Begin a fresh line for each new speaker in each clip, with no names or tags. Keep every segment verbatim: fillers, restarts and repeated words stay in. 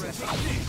rest.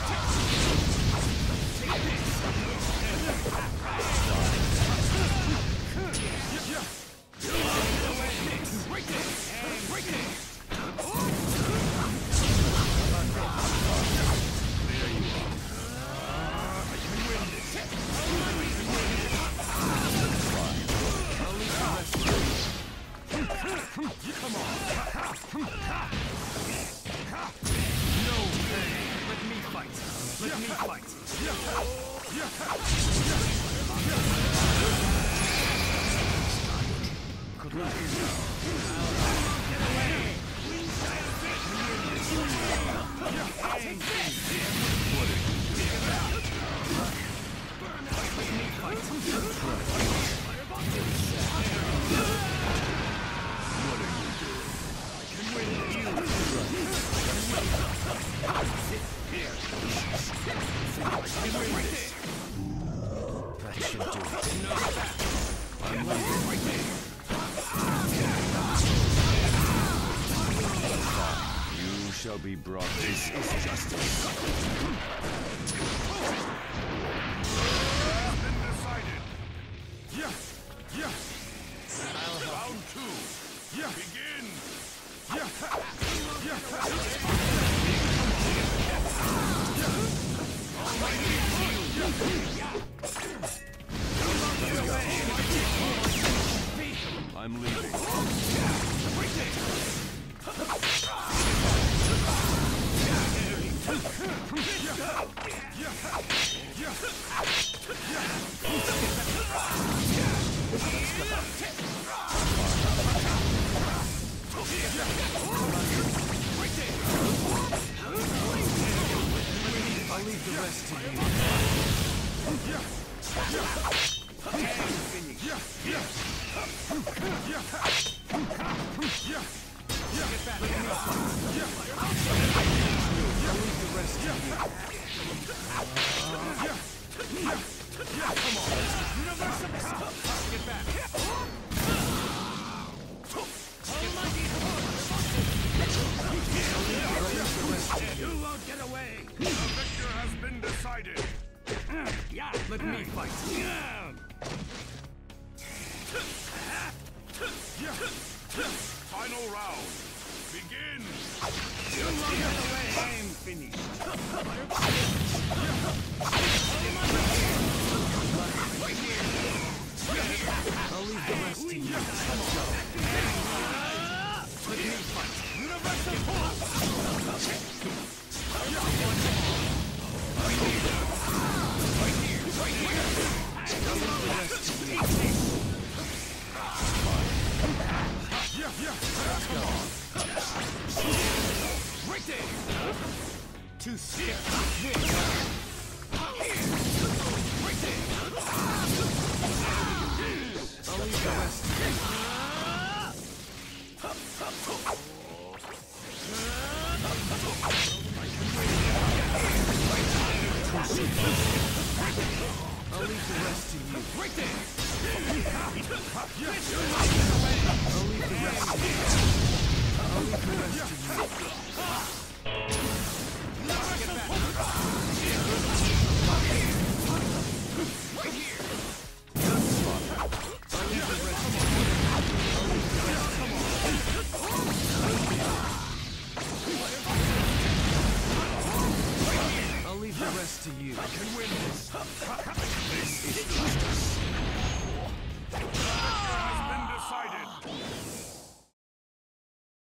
Shall be brought. This is justice.
Been decided. Yeah, yeah. Round two. Yeah. Begin. Yeah, yeah.
I'm leaving.
I'll leave the rest to you.
You won't get away. The victor has been decided.
Yeah, let me fight.
Final round. Begin.
You won't get away. I'm finished. I'll leave the rest to you. Let me fight. Universal force. Too scared. I'll leave the rest. I'll leave the rest to you. Right there! I'll leave the rest to you. I'll leave the rest to you. Right here! I'll leave the rest to you. I'll leave the rest to you. I can win this. This is justice.